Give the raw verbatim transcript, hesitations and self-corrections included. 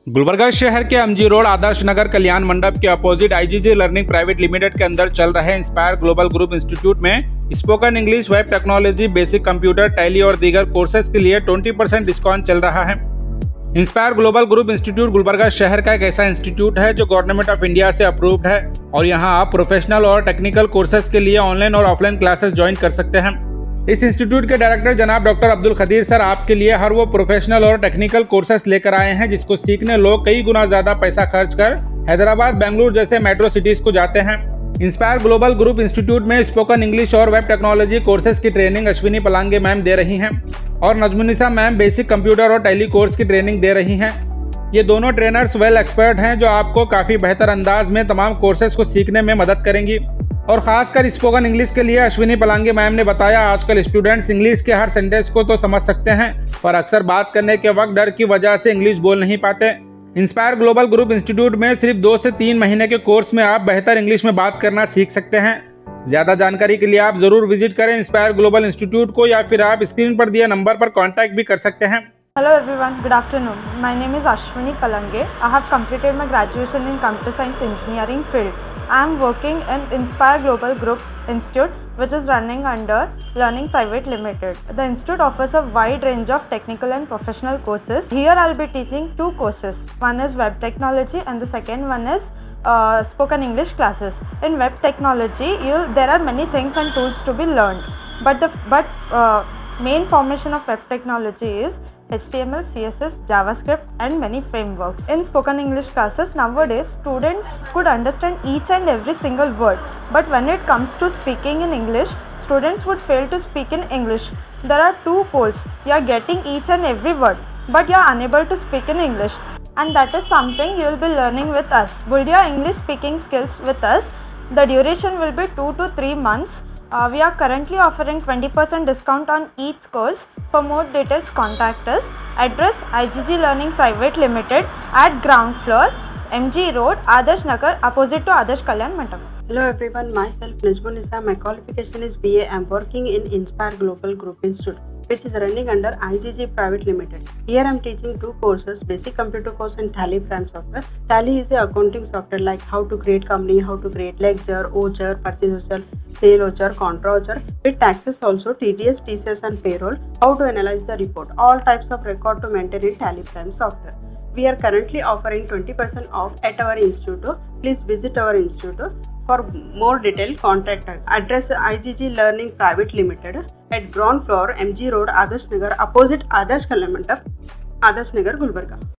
गुलबर्गा शहर के MG road Adarsh Nagar कल्याण मंडप के opposite IGG Learning Private Limited के अंदर चल रहे इंस्पायर ग्लोबल ग्रुप इंस्टीट्यूट में spoken English, web technology, basic computer, Tally और दीगर कोर्सेज के लिए बीस परसेंट डिस्काउंट चल रहा है। Inspire Global Group Institute Gulbarga शहर का एक ऐसा इंस्टीट्यूट है जो गवर्नमेंट ऑफ इंडिया से अप्रूव्ड है और यहाँ आप प्रोफेशनल और टेक्निकल कोर्सेज के लिए ऑनलाइन और ऑफलाइन क्लासेस ज्वाइन कर सकते हैं। इस इंस्टीट्यूट के डायरेक्टर जनाब डॉक्टर अब्दुल खदीर सर आपके लिए हर वो प्रोफेशनल और टेक्निकल कोर्सेज लेकर आए हैं जिसको सीखने लोग कई गुना ज्यादा पैसा खर्च कर हैदराबाद, बेंगलुरु जैसे मेट्रो सिटीज को जाते हैं। इंस्पायर ग्लोबल ग्रुप इंस्टीट्यूट में स्पोकन इंग्लिश और वेब टेक्नोलॉजी कोर्सेज की ट्रेनिंग अश्विनी पलांगे मैम दे रही हैं और नजमुनिसा मैम बेसिक कंप्यूटर और टैली कोर्स की ट्रेनिंग दे रही हैं। ये दोनों ट्रेनर्स वेल एक्सपर्ट हैं जो आपको काफी बेहतर अंदाज में तमाम कोर्सेज को सीखने में मदद करेंगी। और खासकर स्पोकन इंग्लिश के लिए अश्विनी पलांगे मैम ने बताया, आजकल स्टूडेंट्स इंग्लिश के हर सेंटेंस को तो समझ सकते हैं पर अक्सर बात करने के वक्त डर की वजह से इंग्लिश बोल नहीं पाते। इंस्पायर ग्लोबल ग्रुप इंस्टीट्यूट में सिर्फ दो से तीन महीने के कोर्स में आप बेहतर इंग्लिश में बात करना सीख सकते हैं। ज्यादा जानकारी के लिए आप जरूर विजिट करें इंस्पायर ग्लोबल इंस्टीट्यूट को या फिर आप स्क्रीन पर दिए नंबर पर कॉन्टैक्ट भी कर सकते हैं। Hello everyone, good afternoon. My name is Ashwini Palange. I have completed my graduation in Computer Science Engineering field. I am working in Inspire Global Group Institute, which is running under Learning Private Limited. The institute offers a wide range of technical and professional courses. Here I will be teaching two courses. One is Web Technology and the second one is uh, Spoken English classes. In Web Technology, you, there are many things and tools to be learned. But the but uh, main formation of Web Technology is H T M L, C S S, JavaScript and many frameworks. In spoken English classes nowadays, students could understand each and every single word, but when it comes to speaking in English, students would fail to speak in English. There are two poles. You are getting each and every word, but you are unable to speak in English, and that is something you will be learning with us. Build your English speaking skills with us. The duration will be two to three months. Uh, we are currently offering twenty percent discount on each course. For more details, contact us. Address I G G Learning Private Limited at ground floor, M G Road, Adarsh Nagar, opposite to Adarsh Kalyan Mandap. Hello everyone, myself Najmunisa. My qualification is B A. I am working in Inspire Global Group Institute, which is running under I G G Private Limited. Here I am teaching two courses, Basic Computer course and Tally Prime software. Tally is a accounting software like how to create company, how to create ledger, voucher, purchase voucher, sale voucher, contra voucher. With taxes also, T D S, T C S and payroll, how to analyze the report. All types of record to maintain in Tally Prime software. We are currently offering twenty percent off at our institute. Please visit our institute. For more detail, contact us. Address I G G Learning Private Limited at ground floor, M G Road, Adarsh Nagar, opposite Adarsh Kalyan Mandap, Adarsh Nagar, Gulbarga.